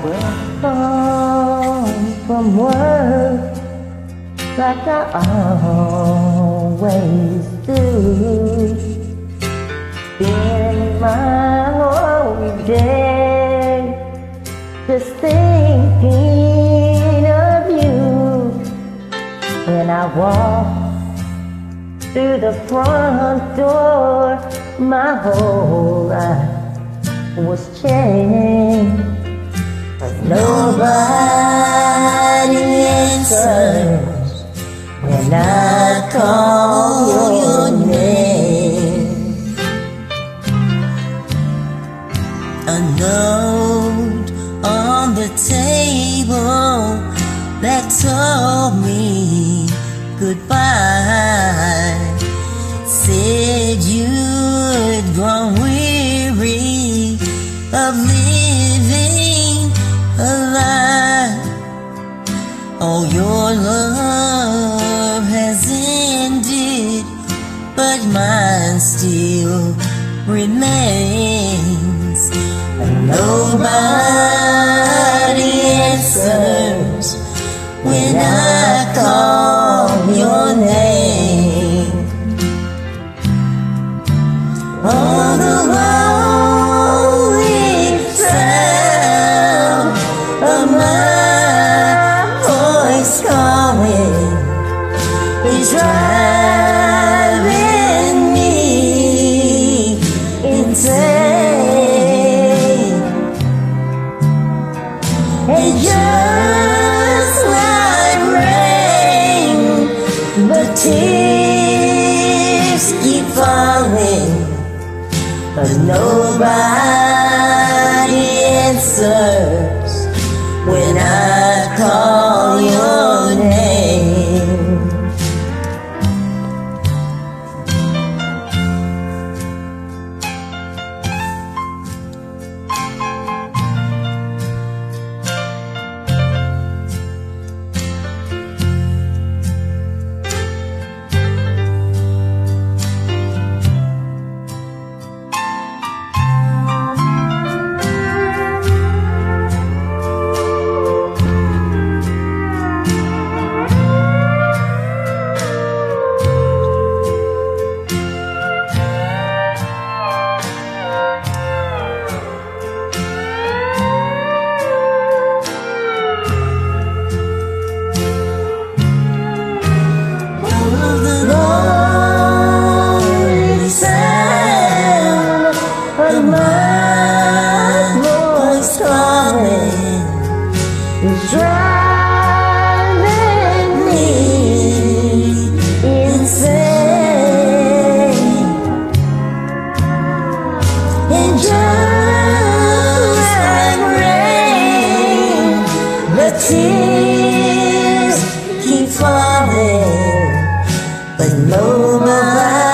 home from work like I always do. Spend my whole day just thinking of you. When I walk through the front door, my whole life was changed. But nobody answers when I call your name. A note on the table that told me goodbye, said you'd grown weary of living a lie. Oh, your love has ended, but mine still remains. And nobody answers when I call your name. Oh, the lonely sound of my voice calling is driving me insane. And just like rain, the tears keep falling, but nobody answers when I call your name. It's driving me insane. And just like rain, the tears keep falling, but nobody